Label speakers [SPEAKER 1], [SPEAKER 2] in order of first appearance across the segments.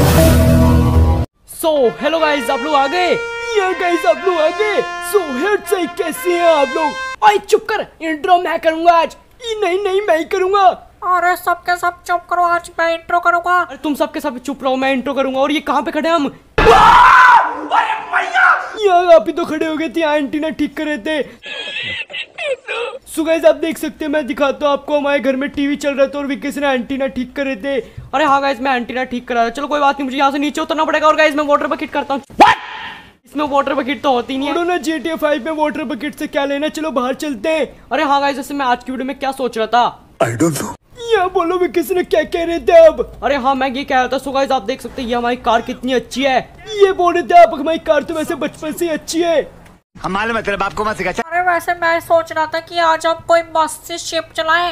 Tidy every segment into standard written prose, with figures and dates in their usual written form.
[SPEAKER 1] Hello guys, आप लोग आ गए? गाइस आप लोग आ गए? हेड से कैसे हैं आप लोग? ओए चुप कर, इंट्रो मैं करूंगा आज। नहीं मैं ही करूंगा।
[SPEAKER 2] अरे सबके सब चुप करो, आज मैं इंट्रो करूंगा।
[SPEAKER 1] अरे तुम सबके सब चुप रहो, मैं इंट्रो करूंगा। और ये कहाँ पे खड़े हैं हम? यहाँ आप ही तो खड़े हो गए थे, एंटीना ठीक कर रहे थे। सो गाइस आप देख सकते हैं, मैं दिखाता हूँ आपको। हमारे घर में टीवी चल रहा था और विक्की ने एंटीना ठीक कर रहे थे। अरे हाँ गाइस, मैं एंटीना ठीक कर रहा था। चलो कोई बात नहीं, मुझे यहाँ से नीचे उतरना पड़ेगा। और गाइस मैं वाटर बकेट करता हूँ। इसमें वाटर बकेट तो होती नहीं है ना। GTA 5 में वाटर बकेट से क्या लेना, चलो बाहर चलते हैं। अरे हाँ गाइस, जैसे मैं आज की वीडियो में क्या सोच रहा था, आई डोंट नो। ये बोलो भी किसी ने क्या कह रहे थे अब? अरे हाँ, मैं ये कह रहा था। सो गाइस आप देख सकते हैं, ये हमारी कार कितनी अच्छी है। ये बोल रहे थे आप, हमारी कार तो वैसे बचपन से अच्छी है। हमारे मतलब आपको मत सिखा।
[SPEAKER 2] अरे वैसे मैं सोच रहा था कि आज हम कोई मस्त सी शिप चलाएं।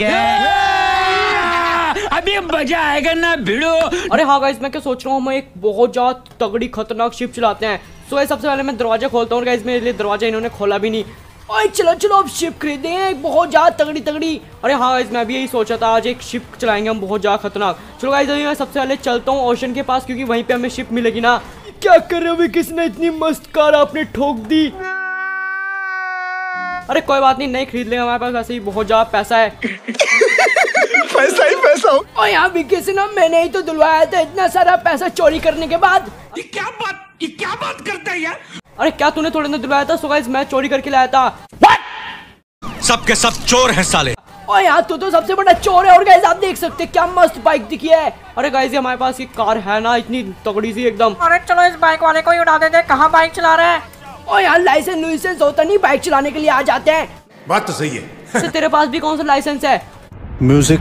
[SPEAKER 3] अभी मजा आएगा ना भिड़ो।
[SPEAKER 1] अरे हाँ गाइस, मैं क्या सोच रहा हूँ, हम एक बहुत ज्यादा तगड़ी खतरनाक शिप चलाते हैं। सो गाइस सबसे पहले मैं दरवाजा खोलता हूँ। गाइस मेरे लिए दरवाजा इन्होंने खोला भी नहीं। ओए चलो अब शिप खरीदे एक बहुत ज्यादा तगड़ी। अरे हाँ गाइस, मैं भी यही सोचा था, आज एक शिप चलाएंगे हम बहुत ज्यादा खतरनाक। चलो गाइस अभी मैं सबसे पहले चलता हूँ ओशन के पास, क्योंकि वहीं पे हमें शिप मिलेगी ना। क्या कर रहे हो, किसने इतनी मस्त कार आपने ठोक दी? अरे कोई बात नहीं खरीद लेंगे, हमारे पास वैसे ही बहुत ज्यादा पैसा है। पैसा ही पैसा हो। और यहाँ विक्की से ना मैंने ही तो दिलवाया था, इतना सारा पैसा चोरी करने के बाद।
[SPEAKER 3] ये क्या बात करता है यार?
[SPEAKER 1] अरे क्या तूने थोड़े ना दिलवाया था? सो गाइस मैं चोरी करके लाया था।
[SPEAKER 3] सबके सब चोर हैं साले।
[SPEAKER 1] और यहाँ तो सबसे बड़ा चोर है। और गाइस आप देख सकते हैं क्या मस्त बाइक दिखी है। अरे गाइस ये हमारे पास ये कार है ना, इतनी तगड़ी सी एकदम।
[SPEAKER 2] अरे चलो इस बाइक वाले को ही उड़ा देते। कहाँ बाइक चला रहा है?
[SPEAKER 1] और यहाँ लाइसेंस होता नहीं, बाइक चलाने के लिए आ जाते हैं।
[SPEAKER 3] बात तो सही है।
[SPEAKER 1] तेरे पास भी कौन सा लाइसेंस है?
[SPEAKER 3] म्यूजिक।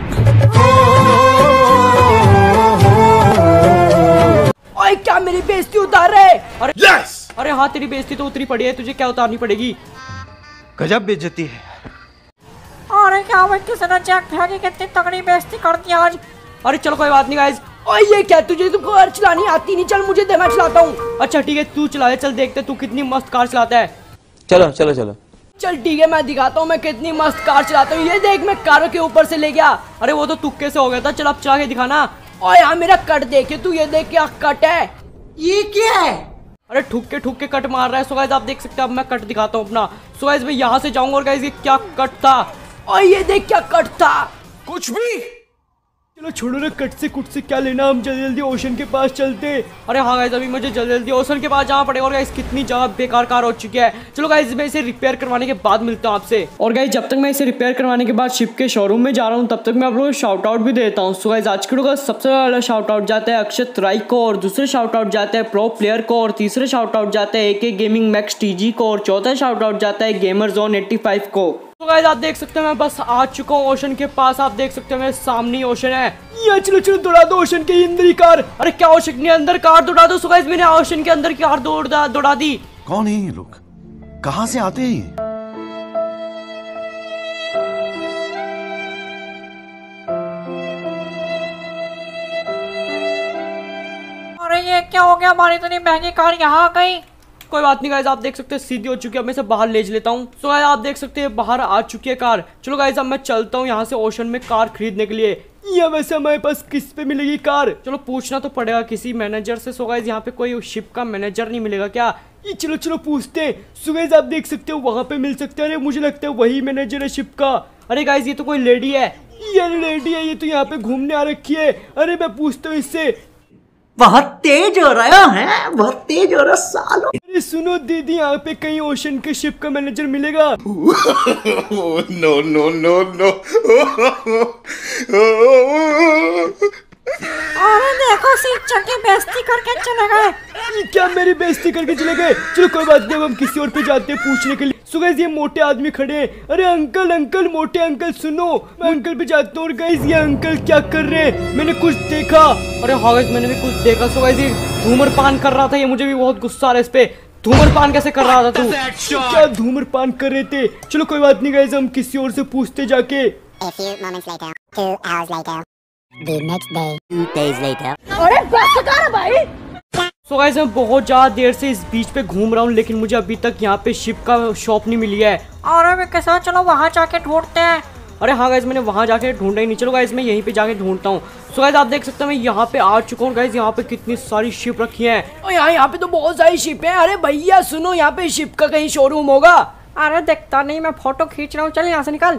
[SPEAKER 1] ओए क्या मेरी बेइज्जती उतार रहे? अरे
[SPEAKER 3] yes!
[SPEAKER 1] अरे हाँ, तेरी बेइज्जती तो उतरी पड़ी है, तुझे क्या उतारनी पड़ेगी?
[SPEAKER 3] गजब बेइज्जती है।
[SPEAKER 2] अरे क्या भाई, किसी ने चेक किया कि कितनी तगड़ी बेइज्जती कर दी आज।
[SPEAKER 1] अरे चलो कोई बात नहीं गाइस। ओए ये क्या, तुझे तो कार चलानी आती नहीं? चल मुझे दे, मैं चलाता हूँ। अच्छा ठीक है, तू चला ले। चल देखते तू कितनी मस्त कार चलाता है।
[SPEAKER 4] चलो
[SPEAKER 1] चल ठीक है, मैं दिखाता हूँ मैं कितनी मस्त कार चलाता हूँ। ये देख, मैं कारों के ऊपर से ले गया। अरे वो तो तुक्के से हो गया था। चल अब चला के दिखाना। और यहाँ मेरा कट देखे तू, ये देख क्या कट है।
[SPEAKER 2] ये क्या है?
[SPEAKER 1] अरे ठुक के कट मार रहा है। सो गाइस आप देख सकते हैं, अब मैं कट दिखाता हूँ अपना। सो गाइस मैं यहाँ से जाऊंगा। और गाइस ये क्या कट था, और ये देख क्या कट था।
[SPEAKER 3] कुछ भी।
[SPEAKER 1] चलो छोड़ो ना, कट से कुट से क्या लेना, हम जल्दी ओशन के पास चलते। अरे हाँ गाइस, अभी मुझे जल्दी ओशन के पास जाना पड़ेगा। और गाइस कितनी जगह बेकार कार हो चुकी है। चलो गाइस मैं इसे रिपेयर करवाने के बाद मिलता हूँ आपसे। और गाइस जब तक मैं इसे रिपेयर करवाने के बाद शिप के शोरूम में जा रहा हूँ, तब तक मैं आप लोगों को शाउट आउट भी देता हूँ। सो गाइस आज के वीडियो का सबसे पहला शाउट आउट जाता है अक्षत राय को, और दूसरे शाउट आउट जाता है प्रो प्लेयर को, और तीसरे शाउट आउट जाता है AK गेमिंग मैक्स TG को, और चौथा शाउट आउट जाता है गेमर जोन 85 को। तो गाइस आप देख सकते हैं, मैं बस आ चुका हूँ ओशन के पास। आप देख सकते हैं मेरे सामने ओशन है। ये चलो दौड़ा दो ओशन के अंदर ही कार। अरे क्या ओशन के अंदर कार दौड़ा दो? सो गाइस मैंने ओशन के अंदर कार दौड़ा दी।
[SPEAKER 3] कौन है ये लोग, कहाँ से आते हैं ये?
[SPEAKER 2] अरे ये क्या हो गया, हमारी इतनी महंगी कार यहाँ आ गई।
[SPEAKER 1] कोई बात नहीं गाइस, आप देख सकते हैं सीधी हो चुकी है। अब मैं इसे बाहर ले लेता हूँ। सो गाइस आप देख सकते हैं बाहर आ चुकी है कार। चलो गाइस अब मैं चलता हूँ यहाँ से ओशन में कार खरीदने के लिए। ये वैसे हमारे पास किस पे मिलेगी कार? चलो पूछना तो पड़ेगा किसी मैनेजर से। सो गाइस यहाँ पे कोई शिप का मैनेजर नहीं मिलेगा क्या? ये चलो पूछते हैं। सो गाइस आप देख सकते हो वहां पे मिल सकते हैं। अरे मुझे लगता है वही मैनेजर है शिप का। अरे गाइस ये तो कोई लेडी है। ये लेडी है, ये तो यहाँ पे घूमने आ रखी है। अरे मैं पूछता हूँ इससे।
[SPEAKER 5] बहुत तेज हो रहा है, बहुत तेज हो रहा सालो।
[SPEAKER 1] अरे सुनो दीदी, यहाँ पे कहीं ओशन के शिप का मैनेजर मिलेगा?
[SPEAKER 3] नो।
[SPEAKER 2] अरे देखो सीट की बेइज्जती करके चले गए।
[SPEAKER 1] क्या मेरी बेइज्जती करके चले गए? चलो कोई बात नहीं, हम किसी और पे जाते हैं पूछने के लिए। सो गाइस ये मोटे आदमी खड़े हैं। अरे अंकल मोटे अंकल सुनो, मैं अंकल पे जाता हूँ। और गाइस ये अंकल क्या कर रहे हैं? मैंने कुछ देखा। अरे हाँ गाइस मैंने भी कुछ देखा। सो गाइस ये धूम्रपान कर रहा था। ये मुझे भी बहुत गुस्सा आ रहा है इस पे। धूम्रपान कैसे कर रहा था तू? क्या धूम्रपान कर रहे थे? चलो कोई बात नहीं गाइस, हम किसी और से पूछते जाके।
[SPEAKER 6] A few moments later, 2 hours later, the next day,
[SPEAKER 5] 2 days later.
[SPEAKER 6] अरे बस कर भाई।
[SPEAKER 1] सो गाइस मैं बहुत ज्यादा देर से इस बीच पे घूम रहा हूँ, लेकिन मुझे अभी तक यहाँ पे शिप का शॉप नहीं मिली है।
[SPEAKER 2] अरे कैसा, चलो वहाँ जाके ढूंढते हैं।
[SPEAKER 1] अरे हाँ गाइज मैंने वहाँ जाके ढूंढा ही नहीं। चलो गाइज मैं यहीं पे जाके ढूंढता हूँ। सो गाइज आप देख सकते हैं मैं यहाँ पे आ चुका हूँ गाइज। यहाँ पे कितनी सारी शिप रखी हैं और यहाँ पे तो बहुत सारी शिप हैं। अरे भैया सुनो, यहाँ पे शिप का कहीं शोरूम होगा?
[SPEAKER 2] अरे देखता नहीं, मैं फोटो खींच रहा हूँ, चल यहाँ से निकल।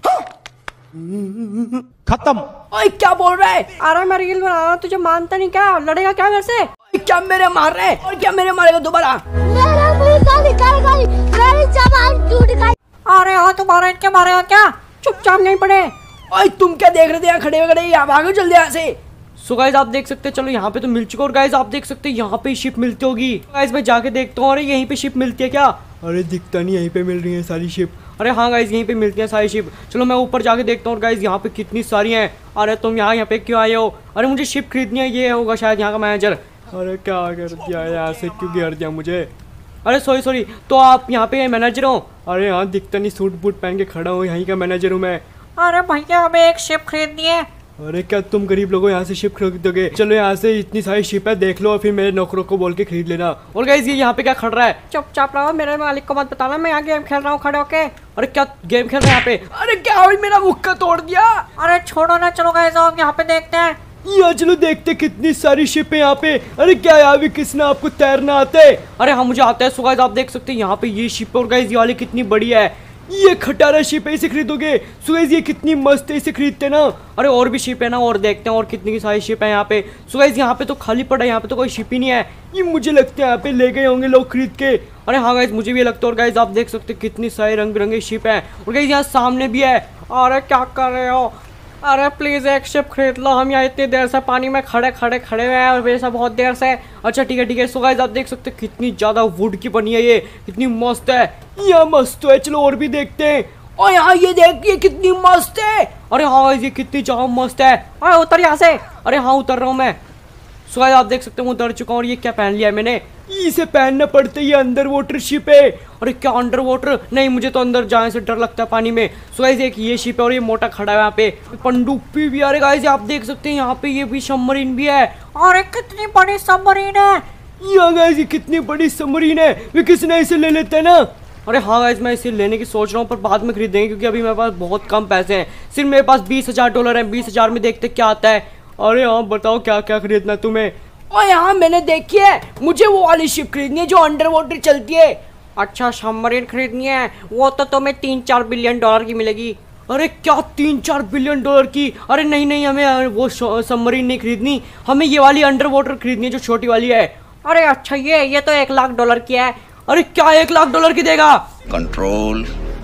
[SPEAKER 3] खत्म।
[SPEAKER 1] ओए क्या बोल रहा है?
[SPEAKER 2] अरे मैं रील बना रहा हूँ, तुझे मानता नहीं क्या? लड़ेगा क्या मेरे से?
[SPEAKER 1] ओए, क्या मेरे मार रहे हैं? और क्या मेरे मारेगा दोबारा?
[SPEAKER 6] मेरा मुंह का निकल गई, मेरी जबान टूट गई।
[SPEAKER 2] अरे हाँ तुम्हारे इनके मारे हो क्या? चुपचाप नहीं पड़े।
[SPEAKER 1] ओए तुम क्या देख रहे थे यहाँ खड़े खड़े? यहाँ भागो जल्दी यहाँ से। सो गाइज आप देख सकते हैं, चलो यहाँ पे तो मिल चुका। और गाइज आप देख सकते हैं यहाँ पे शिप मिलती होगी। गाइज मैं जाके देखता हूँ। अरे यहीं पे शिप मिलती है क्या? अरे दिखता नहीं, यहीं पे मिल रही है सारी शिप। अरे हाँ गाइज यहीं पे मिलती है सारी शिप। चलो मैं ऊपर जाके देखता हूँ। गाइज यहाँ पे कितनी सारी हैं। अरे तुम यहाँ पे क्यों आए हो? अरे मुझे शिप खरीदनी है। ये होगा शायद यहाँ का मैनेजर। अरे क्या कर दिया यहाँ से, क्यों घेर दिया मुझे? अरे सॉरी, तो आप यहाँ पे मैनेजर हो? अरे हाँ दिखता नहीं, सूट बूट पहन के खड़ा हूँ, यहीं का मैनेजर हूँ मैं।
[SPEAKER 2] अरे भैया हमें एक शिप खरीदनी है।
[SPEAKER 1] अरे क्या तुम गरीब लोगों यहाँ से शिप खरीदोगे? चलो यहाँ से इतनी सारी शिप है, देख लो और फिर मेरे नौकरों को बोल के खरीद लेना। और गाइस ये यहाँ पे क्या खड़ रहा है?
[SPEAKER 2] चुपचाप रहो, मेरे मालिक को मत बताना, मैं यहाँ गेम खेल रहा हूँ खड़े होके।
[SPEAKER 1] अरे क्या गेम खेल रहे हैं यहाँ पे? अरे क्या हुई, मेरा मुक्का तोड़ दिया।
[SPEAKER 2] अरे छोड़ो ना, चलो गाइस हम यहाँ पे देखते हैं।
[SPEAKER 1] यहाँ चलो देखते कितनी सारी शिप है यहाँ पे। अरे क्या यहाँ भी किसने आपको तैरना आता है? अरे हाँ मुझे आता है। सो गाइस आप देख सकते हैं यहाँ पे ये शिप। और गाइस ये वाली कितनी बड़ी है, ये खटारा शिप है, इसे खरीदोगे? सो गाइस ये कितनी मस्त है, इसे खरीदते ना। अरे और भी शिप है ना, और देखते हैं और कितनी की सारी शिप है यहाँ पे। सो गाइस यहाँ पे तो खाली पड़ा है, यहाँ पे तो कोई शिप ही नहीं है। ये मुझे लगता है यहाँ पे ले गए होंगे लोग खरीद के। अरे हाँ गाइस मुझे भी लगता है। और गाइस आप देख सकते हैं कितनी सारी रंग बिरंगी शिप है। और गाइस यहाँ सामने भी है।
[SPEAKER 2] अरे क्या कर रहे हो? अरे प्लीज एक शिप खरीद लो, हम यहाँ इतनी देर से पानी में खड़े हुए हैं और वैसा बहुत देर से।
[SPEAKER 1] अच्छा ठीक है। सो गाइस आप देख सकते हैं कितनी ज्यादा वुड की बनी है, ये कितनी मस्त है। यहाँ मस्त तो है, चलो और भी देखते हैं। और यहाँ ये देखिए कितनी मस्त है। अरे हाँ गाइस ये कितनी ज्यादा मस्त है।
[SPEAKER 2] अरे उतर यहाँ से।
[SPEAKER 1] अरे हाँ उतर रहा हूँ मैं। सो गाइस आप देख सकते हैं मैं उतर चुका हूँ। और ये क्या पहन लिया है मैंने? इसे पहनना पड़ता है, ये अंडर वाटर शिप है। अरे क्या अंडर वाटर? नहीं मुझे तो अंदर जाने से डर लगता है पानी में। सो गाइस एक ये शिप है और ये मोटा खड़ा है यहाँ पे। पनडुब्बी भी। अरे गाइस आप देख सकते हैं यहाँ पे ये भी सबमरीन भी है।
[SPEAKER 2] अरे कितनी बड़ी सबमरीन है।
[SPEAKER 1] यहाँ गाइस ये कितनी बड़ी सबमरीन है, वे किसी ने इसे ले लेते हैं ना। अरे हाँ गाइस मैं इसे लेने की सोच रहा हूँ, पर बाद में खरीदेंगे क्योंकि अभी मेरे पास बहुत कम पैसे हैं। सिर्फ मेरे पास $20,000 हैं। 20,000 में देखते क्या आता है। अरे हाँ बताओ क्या क्या खरीदना है तुम्हें? और यहाँ मैंने देखी है, मुझे वो वाली शिप खरीदनी है जो अंडर वाटर चलती है।
[SPEAKER 2] अच्छा सबमरीन खरीदनी है, वो तो तुम्हें $3-4 बिलियन की मिलेगी।
[SPEAKER 1] अरे क्या $3-4 बिलियन की? अरे नहीं हमें वो सबमरीन नहीं खरीदनी, हमें ये वाली अंडर वाटर खरीदनी है जो छोटी वाली है।
[SPEAKER 2] अरे अच्छा ये तो $1 लाख की है।
[SPEAKER 1] अरे क्या $1 लाख की देगा?
[SPEAKER 3] कंट्रोल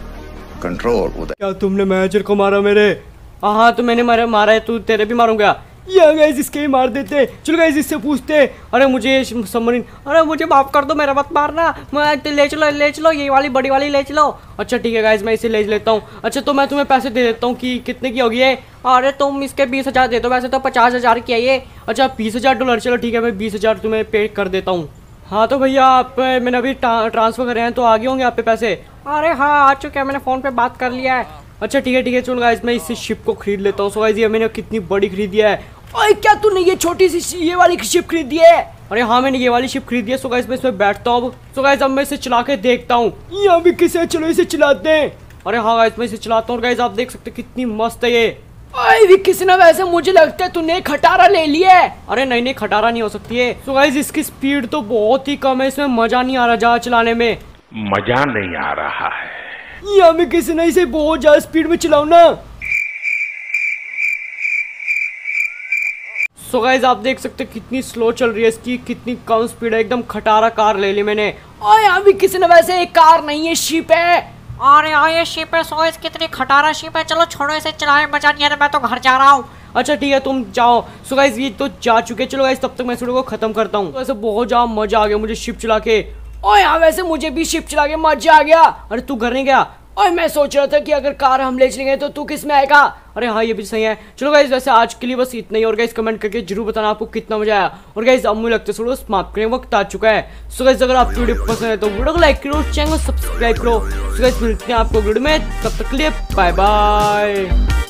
[SPEAKER 3] उधर।
[SPEAKER 1] क्या तुमने मैनेजर को मारा मेरे? हाँ तो मैंने मारा है, तू तेरे भी मारूंगा। या गाइस इसके ही मार देते। चलो गाइस इससे पूछते। अरे मुझे सबमरीन,
[SPEAKER 2] अरे मुझे माफ कर दो, मेरा मत मारना। मैं ले चलो ये वाली बड़ी वाली ले चलो।
[SPEAKER 1] अच्छा ठीक है गाइस मैं इसे ले लेता हूँ। अच्छा तो मैं तुम्हें पैसे दे देता हूँ। कि कितने की होगी ये?
[SPEAKER 2] अरे तुम इसके 20,000 दे दो, वैसे तो 50,000 की है ये।
[SPEAKER 1] अच्छा $20,000। चलो ठीक है मैं 20,000 तुम्हें पे कर देता हूँ। हाँ तो भैया आप मैंने अभी ट्रांसफर करे हैं, तो आ गए होंगे आप पे पैसे?
[SPEAKER 2] अरे हाँ आ चुके हैं, मैंने फ़ोन पे बात कर लिया है।
[SPEAKER 1] अच्छा ठीक है चलो गाइस मैं इस शिप को खरीद लेता हूँ। सो गाइस ये मैंने कितनी बड़ी खरीदी है। ओए क्या तूने ये छोटी सी ये वाली शिप खरीदी है? अरे हाँ मैंने ये वाली शिप खरीदी है। सो गाइस मैं इसमें बैठता हूँ अब। सो गाइस अब मैं इसे चला के देखता हूँ। यहाँ भी किसे, चलो इसे चलाते हैं। अरे हाँ गाइस मैं इसे चलाता हूँ। गाइस आप देख सकते कितनी मस्त है ये। ओए भी किसी ने, वैसे मुझे लगता है तूने खटारा ले लिया है। अरे नहीं खटारा नहीं हो सकती है। सो गाइस इसकी स्पीड तो बहुत ही कम है, इसमें मजा नहीं आ रहा जहाज चलाने में।
[SPEAKER 4] मजा नहीं आ रहा है।
[SPEAKER 1] यहाँ में किसी ने इसे बहुत ज्यादा स्पीड में चलाओ ना। सो गाइस आप देख सकते कितनी स्लो चल रही है इसकी, कितनी कम स्पीड है, एकदम खटारा कार ले ली मैंने। और यहाँ भी किसी ने, वैसे एक कार नहीं है शिप है।
[SPEAKER 2] अरे हाँ ये शिप है। सो कितनी खटारा शिप है। चलो छोड़ो इसे, चलाने मजा नहीं है, मैं तो घर जा रहा हूँ।
[SPEAKER 1] अच्छा ठीक है तुम जाओ। सो गाइस ये तो जा चुके। चलो गाइस तब तक मैं इस वीडियो को खत्म करता हूँ। वैसे बहुत ज्यादा मजा आ गया मुझे शिप चला के। और यहाँ वैसे मुझे भी शिप चला के मजा आ गया। अरे तू घर नहीं गया? और मैं सोच रहा था कि अगर कार हम ले चलेंगे तो तू किस में आएगा? अरे हाँ ये भी सही है। चलो गाइस वैसे आज के लिए बस इतना ही। और गाइस कमेंट करके जरूर बताना आपको कितना मजा आया। और गाइस अब मुझे लगता है थोड़ा समाप्त करने वक्त आ चुका है। सो गाइस अगर आपको वीडियो पसंद है तो वीडियो को लाइक करो, चैनल को सब्सक्राइब करो। सो गाइस मिलते हैं आपको वीडियो में, तब तक के लिए बाय बाय।